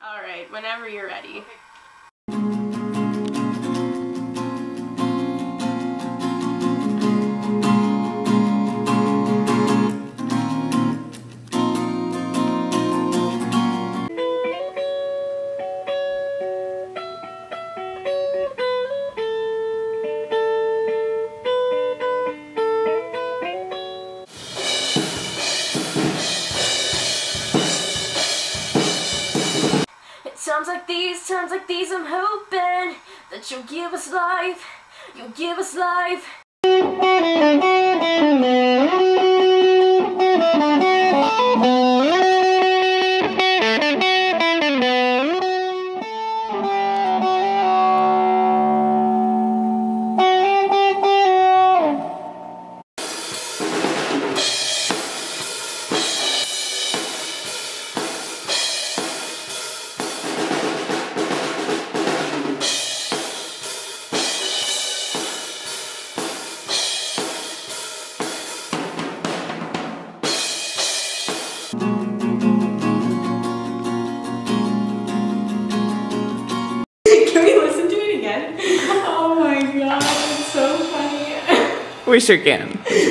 Alright, whenever you're ready. Times like these, I'm hoping that you'll give us life, you'll give us life. We sure can.